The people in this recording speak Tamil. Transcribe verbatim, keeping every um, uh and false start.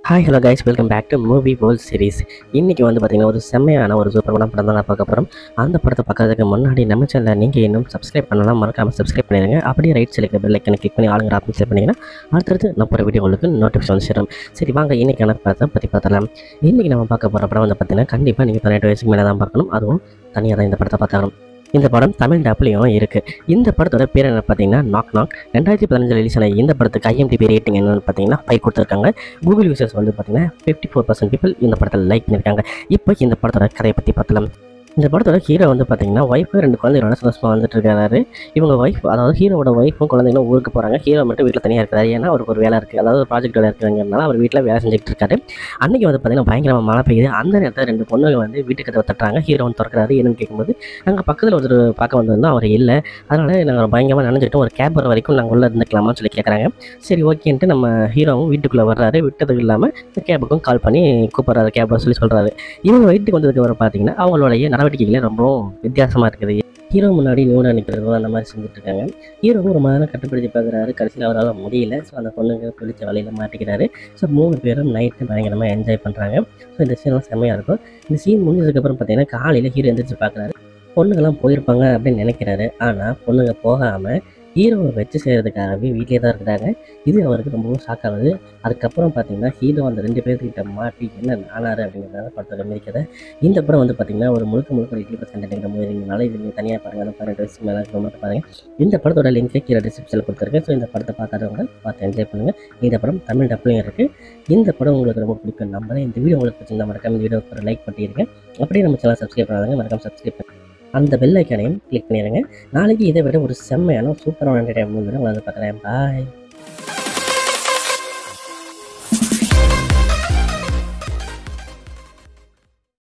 Hi hello guys, welcome back to movie world series. இன்றைக்கி வந்து பார்த்திங்கன்னா ஒரு செம்மையான ஒரு சூப்பரான படம் தான் நான் பார்க்க போகிறோம். அந்த படத்தை பார்க்கறதுக்கு முன்னாடி நம்ம சேனலை நீங்கள் இன்னும் சப்ஸ்கிரைப் பண்ணலாம், மறக்காமல் சப்ஸ்கிரைப் பண்ணிடுங்க. அப்படியே ரைட் சைடில் பெல் ஐக்கனை கிளிக் பண்ணி ஆளுங்கிற ஆப்ஷன் செட் பண்ணிங்கன்னா அடுத்தடுத்து நான் போகிற வீடியோ உங்களுக்கு நோட்டிஃபிகேஷன் வந்து சேரும். சரி வாங்க இன்றைக்கான படத்தை பற்றி பார்த்தலாம். இன்றைக்கி நம்ம பார்க்க போகிற படம் வந்து பார்த்திங்கன்னா கண்டிப்பாக நீங்கள் பதினெட்டு வயசுக்கு மேலே தான் பார்க்கணும். அதுவும் தனியாக தான் இந்த படத்தை பார்த்தாகணும். இந்த படம் தமிழ் டப்லையும் இருக்குது. இந்த படத்தோட பேர் என்ன பார்த்தீங்கன்னா நாக் நாக். ரெண்டாயிரத்தி பதினஞ்சில் ரிலீஸ் ஆன இந்த படத்துக்கு ஐஎம்டிபி ரேட்டிங் என்னென்னு பார்த்தீங்கன்னா ஃபைவ் கொடுத்துருக்காங்க. கூகுள் யூசர்ஸ் வந்து பார்த்தீங்கன்னா ஃபிஃப்டி ஃபோர் பர்சன்ட் பீப்பிள் இந்த படத்தில் லைக் பண்ணியிருக்காங்க. இப்போ இந்த படத்தோட கதையை பற்றி பார்த்தலாம். இந்த படத்தோட ஹீரோ வந்து பார்த்தீங்கன்னா ஒய்ஃபு ரெண்டு குழந்தைகளோட சந்தோஷமாக வந்துட்டு இருக்காரு. இவங்க ஒய்ஃப், அதாவது ஹீரோவோட ஒய்ஃபும் குழந்தைங்களும் ஊருக்கு போகிறாங்க. ஹீரோ மட்டும் வீட்டில் தனியாக இருக்காரு. ஏன்னா அவருக்கு ஒரு வேலை இருக்குது, அதாவது ஒரு ப்ராஜெக்ட் வேலை இருக்குங்கிறதுனால அவர் வீட்டில் வேலை செஞ்சுட்டு இருக்காரு. அன்றைக்கி வந்து பார்த்தீங்கன்னா பயங்கரமாக மழை பெய்யுது. அந்த நேரத்தில் ரெண்டு பொண்ணுங்க வந்து வீட்டுக்கு கதவை தட்டுறாங்க. ஹீரோ வந்து திறக்கிறாரு. என்னன்னு கேட்கும்போது நாங்கள் பக்கத்தில் ஒருத்தர் பார்க்க வந்திருந்தோம், அவர் இல்லை, அதனால் நாங்கள் பயங்கரமாக நினைஞ்சிட்டு ஒரு கேப் வர வரைக்கும் நாங்கள் உள்ளே இருந்துக்கலாமான்னு சொல்லி கேட்குறாங்க. சரி ஓகேன்ட்டு நம்ம ஹீரோவும் வீட்டுக்குள்ளே வர்றாரு. விட்டதுக்கு இல்லாமல் இந்த கேபுக்கும் கால் பண்ணி கூப்பிட்றாரு, கேப் சொல்லி சொல்கிறாரு. இவங்க வீட்டுக்கு வந்ததுக்கு அப்புறம் பார்த்தீங்கன்னா அவங்களுடைய நடவடிக்கைகளே ரொம்ப வித்தியாசமாக இருக்குது. ஹீரோ முன்னாடி நியூடாக நிற்கிறதோ அந்த மாதிரி செஞ்சுட்டு இருக்காங்க. ஹீரோவும் ரொம்ப நேரம் கட்டுப்பிடிச்சு பார்க்குறாரு. கடைசியில் அவரால் முடியல. ஸோ அந்த பொண்ணுங்க பிடிச்ச வலையில் மாட்டிக்கிறாரு. ஸோ மூணு பேரும் நைட்டு பயங்கரமாக என்ஜாய் பண்ணுறாங்க. ஸோ இந்த சீன்லாம் செம்மையாக இருக்கும். இந்த சீன் முடிஞ்சதுக்கப்புறம் பார்த்தீங்கன்னா காலையில் ஹீரோ எந்திரிச்சு பார்க்குறாரு. பொண்ணுங்கள்லாம் போயிருப்பாங்க அப்படின்னு நினைக்கிறாரு. ஆனால் பொண்ணுங்க போகாமல் ஹீரோவை வச்சு செய்கிறதுக்காகவே வீட்டிலே தான் இருக்கிறாங்க. இது அவருக்கு ரொம்பவும் ஷாக் ஆகுது. அதுக்கப்புறம் பார்த்தீங்கன்னா ஹீரோ அந்த ரெண்டு பேர்கிட்ட மாட்டி என்ன ஆனார் அப்படிங்கிறத படத்தோட மிதிக்கதை. இந்த படம் வந்து பார்த்திங்கன்னா ஒரு முழுக்க முழுக்க எயிட்டி பர்சன்ட் அப்படிங்கிற மூவிங்கனால இது நீங்கள் தனியாக பாருங்கள், அந்த பதினெட்டு வயசுக்கு மேலே இருக்கிற பாருங்கள். இந்த படத்தோட லிங்க்கை கீழே டிஸ்கிரிப்ஷனில் கொடுத்துருக்கேன். ஸோ இந்த படத்தை பார்க்காதவங்க பார்த்து என்ஜாய் பண்ணுங்கள். இந்த படம் தமிழ் டப்லையும் இருக்குது. இந்த படம் உங்களுக்கு ரொம்ப பிடிக்கும் நம்புறேன். இந்த வீடியோ உங்களுக்கு பிடிச்சிருந்தா மறக்காம இந்த வீடியோக்கு ஒரு லைக் பண்ணியிருக்கேன். அப்படியே நம்ம சேனல் சப்ஸ்கிரைப் பண்ணாதவங்க மறக்காம சப்ஸ்கிரைப் பண்ணி அந்த பெல் ஐக்கானையும் கிளிக் பண்ணிடுங்க. நாளைக்கு இதை விட ஒரு செம்மையான சூப்பரான என்டர்டைன்மெண்ட் வந்து பார்க்குறேன். பாய்.